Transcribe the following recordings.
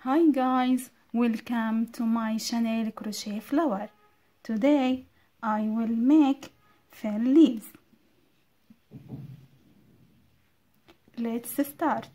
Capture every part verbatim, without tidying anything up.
Hi guys, welcome to my channel Crochet Flower. Today I will make fan leaves. Let's start.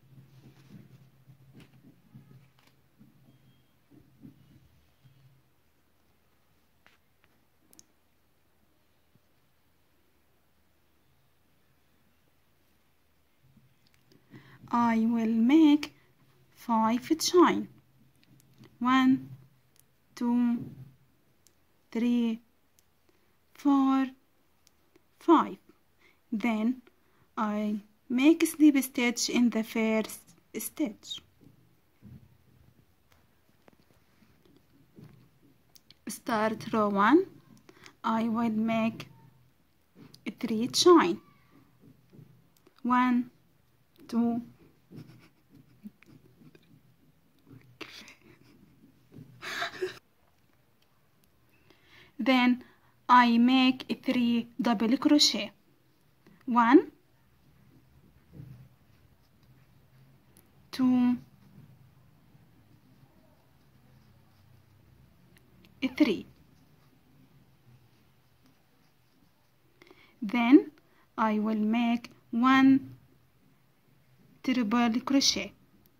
I will make five chain. One, two, three, four, five. Then I make slip stitch in the first stitch. Start row one. I will make three chain. One, two, then I make three double crochet. One, two, three. Then I will make one triple crochet.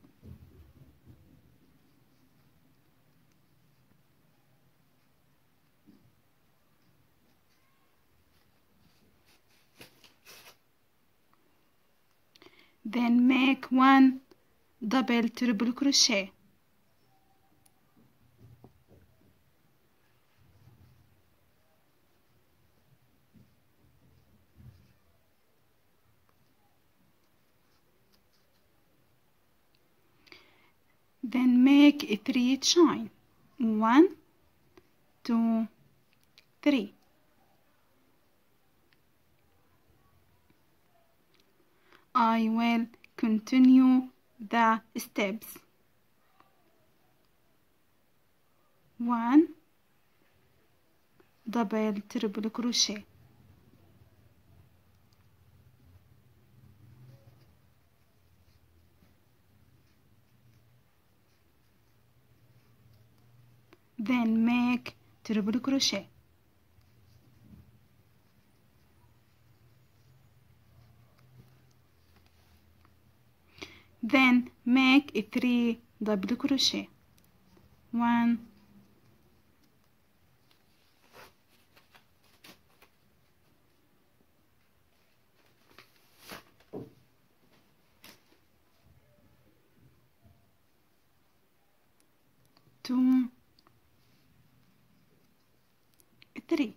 Then make one double triple crochet. Then make three chain. One, two, three. I will continue the steps. One double triple crochet. Then make triple crochet. Then make three double crochet. One, two, three.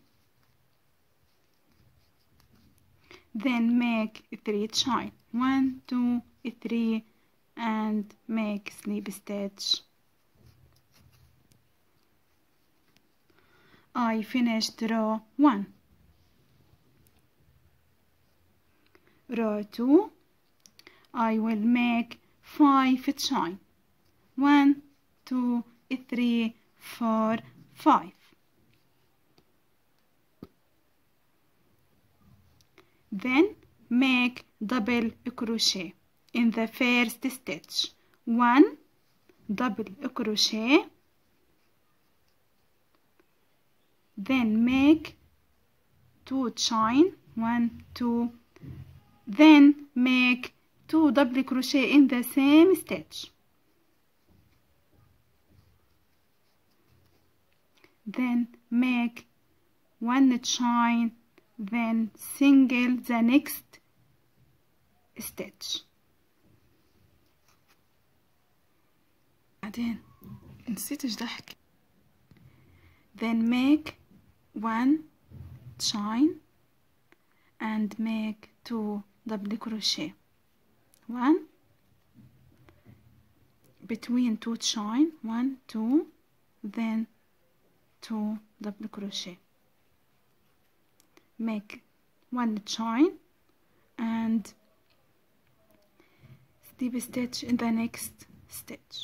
Then make three chain. One, two, three, and make slip stitch. I finished row one. Row two, I will make five chain. One, two, three, four, five. Then make double crochet in the first stitch. One double crochet. Then make two chain. One, two. Then make two double crochet in the same stitch. Then make one chain. Then single the next stitch. بعدين نسيت ايش ضحك. Then make one chain and make two double crochet. One between two chain. One, two, then two double crochet. Make one chain and slip stitch in the next stitch.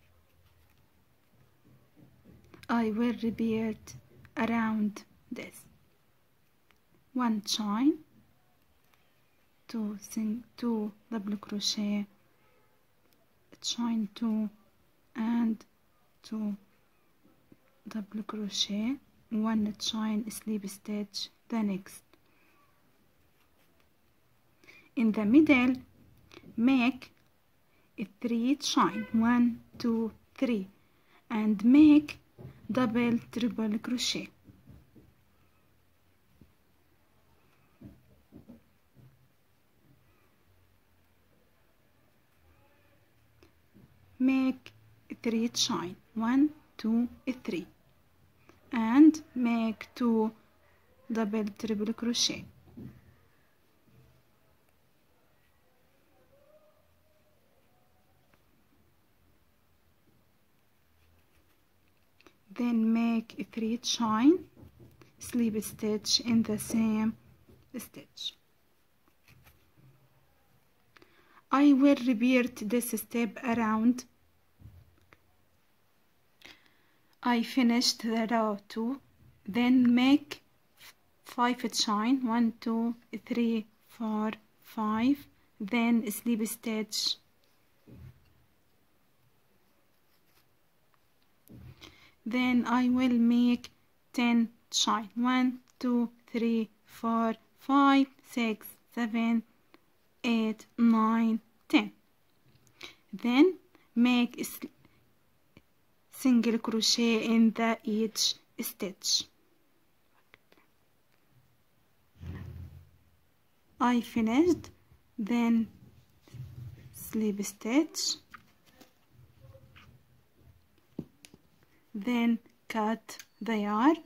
I will repeat around this. One chain, two sing two double crochet, chain two, and two double crochet, one chain slip stitch the next. In the middle make three chain, one, two, three, and make double triple crochet. Make three chain, one, two, three, and make two double triple crochet. Then make three chain, slip stitch in the same stitch. I will repeat this step around. I finished the row two, then make five chain, one, two, three, four, five, then slip stitch. Then I will make ten chain, one, two, three, four, five, six, seven, eight, nine, ten. Then make single crochet in the each stitch. I finished, then slip stitch, then cut the yarn,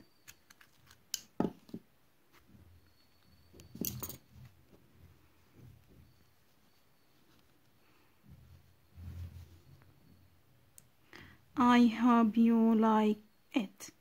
I hope you like it.